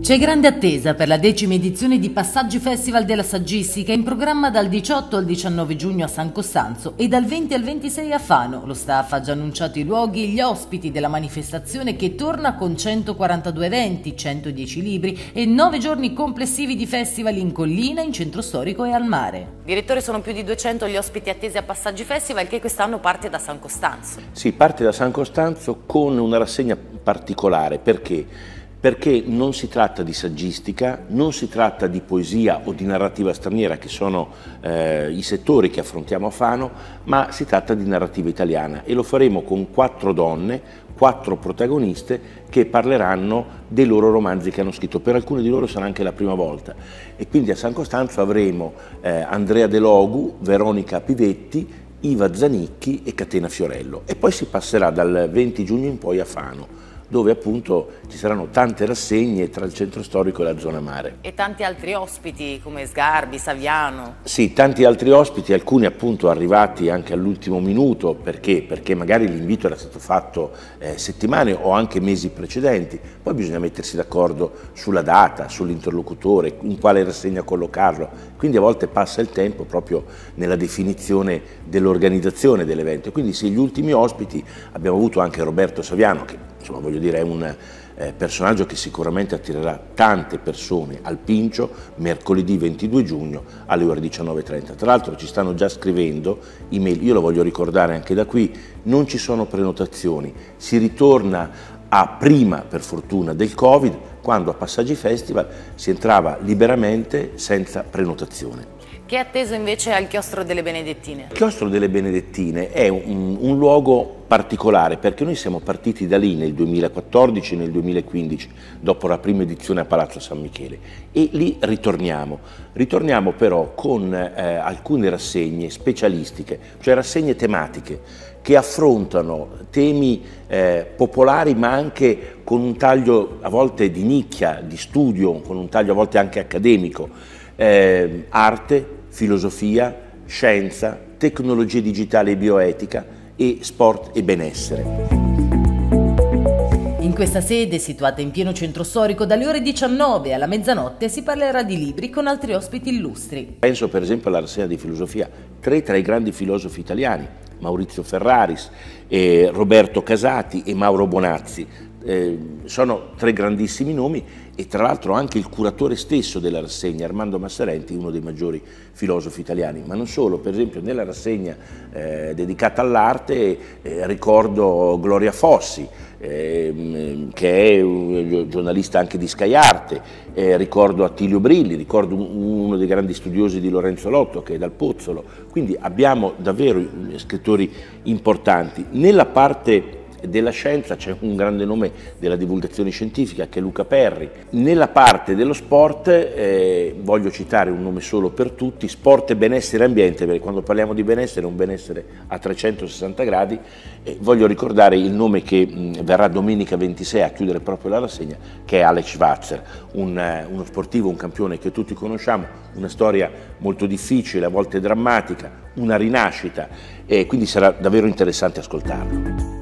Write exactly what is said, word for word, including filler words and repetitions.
C'è grande attesa per la decima edizione di Passaggi Festival della Saggistica, in programma dal diciotto al diciannove giugno a San Costanzo e dal venti al ventisei a Fano. Lo staff ha già annunciato i luoghi e gli ospiti della manifestazione, che torna con centoquarantadue eventi, centodieci libri e nove giorni complessivi di festival in collina, in centro storico e al mare. Direttore, sono più di duecento gli ospiti attesi a Passaggi Festival, che quest'anno parte da San Costanzo. Sì, parte da San Costanzo con una rassegna particolare. Perché? Perché non si tratta di saggistica, non si tratta di poesia o di narrativa straniera, che sono eh, i settori che affrontiamo a Fano, ma si tratta di narrativa italiana, e lo faremo con quattro donne, quattro protagoniste che parleranno dei loro romanzi che hanno scritto. Per alcune di loro sarà anche la prima volta, e quindi a San Costanzo avremo eh, Andrea De Logu, Veronica Pivetti, Iva Zanicchi e Catena Fiorello, e poi si passerà dal venti giugno in poi a Fano, dove appunto ci saranno tante rassegne tra il centro storico e la zona mare. E tanti altri ospiti come Sgarbi, Saviano. Sì, tanti altri ospiti, alcuni appunto arrivati anche all'ultimo minuto. Perché? Perché magari l'invito era stato fatto eh, settimane o anche mesi precedenti, poi bisogna mettersi d'accordo sulla data, sull'interlocutore, in quale rassegna collocarlo, quindi a volte passa il tempo proprio nella definizione dell'organizzazione dell'evento. Quindi sì, gli ultimi ospiti abbiamo avuto anche Roberto Saviano, che insomma voglio dire è un eh, personaggio che sicuramente attirerà tante persone al Pincio mercoledì ventidue giugno alle ore diciannove e trenta. Tra l'altro ci stanno già scrivendo email, io lo voglio ricordare anche da qui, non ci sono prenotazioni, si ritorna a prima, per fortuna, del Covid, quando a Passaggi Festival si entrava liberamente senza prenotazione. Che è atteso invece al Chiostro delle Benedettine? Il Chiostro delle Benedettine è un, un luogo particolare, perché noi siamo partiti da lì nel duemilaquattordici e nel duemilaquindici, dopo la prima edizione a Palazzo San Michele, e lì ritorniamo. Ritorniamo però con eh, alcune rassegne specialistiche, cioè rassegne tematiche, che affrontano temi eh, popolari, ma anche con un taglio a volte di nicchia, di studio, con un taglio a volte anche accademico, eh, arte, filosofia, scienza, tecnologie digitali e bioetica, e sport e benessere. In questa sede, situata in pieno centro storico, dalle ore diciannove alla mezzanotte si parlerà di libri con altri ospiti illustri. Penso per esempio alla rassegna di filosofia, tre tra i grandi filosofi italiani, Maurizio Ferraris, eh, Roberto Casati e Mauro Bonazzi. Eh, sono tre grandissimi nomi, e tra l'altro anche il curatore stesso della rassegna, Armando Massarenti, uno dei maggiori filosofi italiani. Ma non solo, per esempio nella rassegna eh, dedicata all'arte eh, ricordo Gloria Fossi, eh, che è un giornalista anche di Sky Arte, eh, ricordo Attilio Brilli, ricordo uno dei grandi studiosi di Lorenzo Lotto, che è dal Pozzolo. Quindi abbiamo davvero scrittori importanti. Nella parte della scienza c'è un grande nome della divulgazione scientifica, che è Luca Perri. Nella parte dello sport eh, voglio citare un nome solo per tutti: sport e benessere e ambiente, perché quando parliamo di benessere è un benessere a trecentosessanta gradi. Eh, voglio ricordare il nome che mh, verrà domenica ventisei a chiudere proprio la rassegna, che è Alex Schwarzer, un, uh, uno sportivo, un campione che tutti conosciamo, una storia molto difficile, a volte drammatica, una rinascita, e quindi sarà davvero interessante ascoltarlo.